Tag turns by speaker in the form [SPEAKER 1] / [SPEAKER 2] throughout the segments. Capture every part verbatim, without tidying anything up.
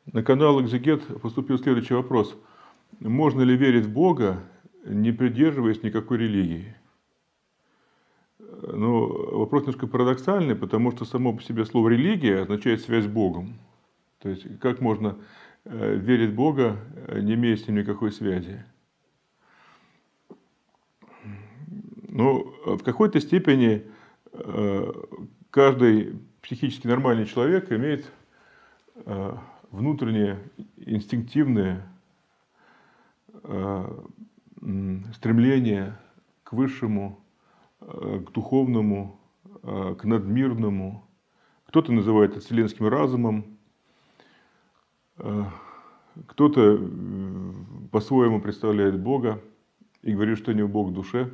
[SPEAKER 1] На канал «Экзегет» поступил следующий вопрос. Можно ли верить в Бога, не придерживаясь никакой религии? Ну, вопрос немножко парадоксальный, потому что само по себе слово «религия» означает связь с Богом. То есть, как можно верить в Бога, не имея с ним никакой связи? Ну, в какой-то степени каждый психически нормальный человек имеет внутреннее, инстинктивное стремление к высшему, к духовному, к надмирному. Кто-то называет это вселенским разумом, кто-то по-своему представляет Бога и говорит, что у него Бог в душе.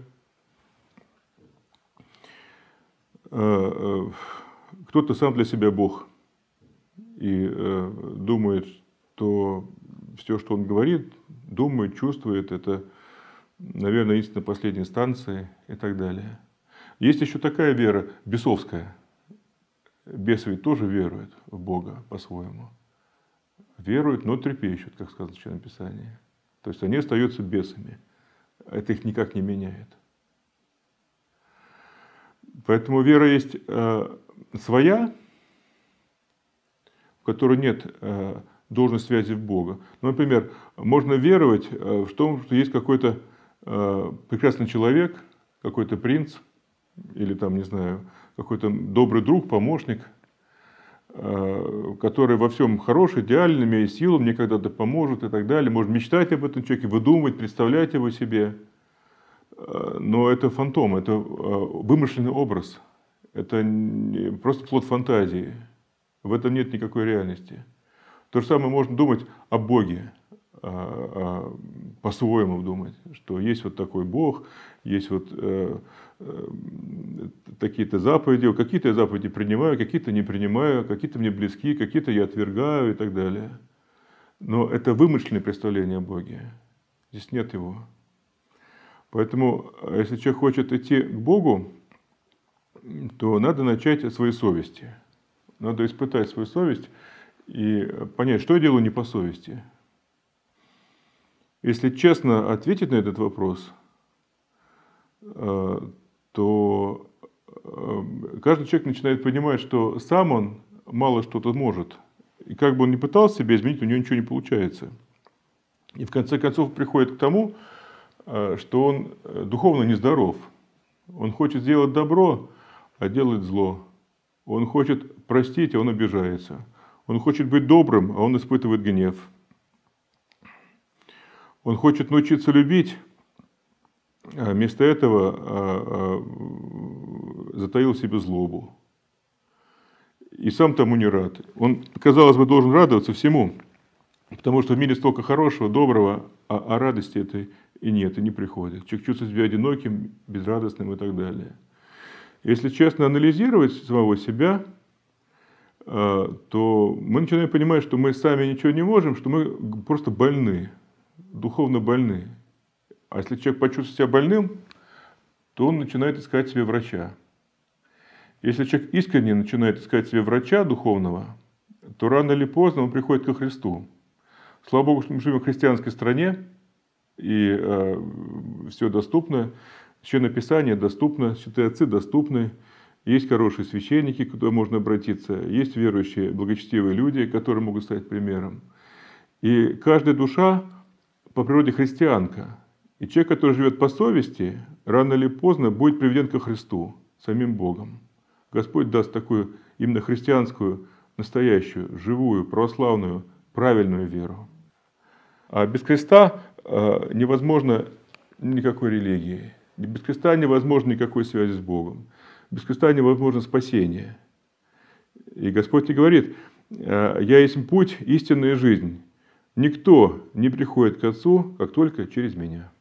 [SPEAKER 1] Кто-то сам для себя Бог и думает, что все, что он говорит, думает, чувствует, это, наверное, истина последней инстанции и так далее. Есть еще такая вера бесовская. Бесы ведь тоже веруют в Бога по-своему. Веруют, но трепещут, как сказано в Священном Писании. То есть они остаются бесами. Это их никак не меняет. Поэтому вера есть э, своя, в которой нет э, должной связи в Бога. Ну, например, можно веровать в том, что есть какой-то э, прекрасный человек, какой-то принц, или там, не знаю, какой-то добрый друг, помощник, э, который во всем хороший, идеальный, имеет силу, мне когда-то поможет и так далее. Можно мечтать об этом человеке, выдумывать, представлять его себе. Но это фантом, это вымышленный образ, это просто плод фантазии, в этом нет никакой реальности. То же самое можно думать о Боге, по-своему думать, что есть вот такой Бог, есть вот такие-то заповеди, какие-то я заповеди принимаю, какие-то не принимаю, какие-то мне близки, какие-то я отвергаю и так далее. Но это вымышленное представление о Боге, здесь нет его. Поэтому, если человек хочет идти к Богу, то надо начать от своей совести. Надо испытать свою совесть и понять, что я делаю не по совести. Если честно ответить на этот вопрос, то каждый человек начинает понимать, что сам он мало что-то может. И как бы он ни пытался себя изменить, у него ничего не получается. И в конце концов приходит к тому, что он духовно нездоров. Он хочет сделать добро, а делает зло. Он хочет простить, а он обижается. Он хочет быть добрым, а он испытывает гнев. Он хочет научиться любить, а вместо этого затаил в себе злобу. И сам тому не рад. Он, казалось бы, должен радоваться всему, потому что в мире столько хорошего, доброго, а, а радости этой и нет, и не приходит. Человек чувствует себя одиноким, безрадостным и так далее. Если честно анализировать самого себя, то мы начинаем понимать, что мы сами ничего не можем, что мы просто больны, духовно больны. А если человек почувствует себя больным, то он начинает искать себе врача. Если человек искренне начинает искать себе врача духовного, то рано или поздно он приходит ко Христу. Слава Богу, что мы живем в христианской стране, и э, все доступно, Священное Писание доступно, святые отцы доступны, есть хорошие священники, куда можно обратиться, есть верующие, благочестивые люди, которые могут стать примером. И каждая душа по природе христианка. И человек, который живет по совести, рано или поздно будет приведен ко Христу, самим Богом. Господь даст такую именно христианскую, настоящую, живую, православную, правильную веру. А без креста невозможно никакой религии. Без креста невозможно никакой связи с Богом. Без креста невозможно спасение. И Господь и говорит: «Я есть путь, истина и жизнь. Никто не приходит к Отцу, как только через Меня».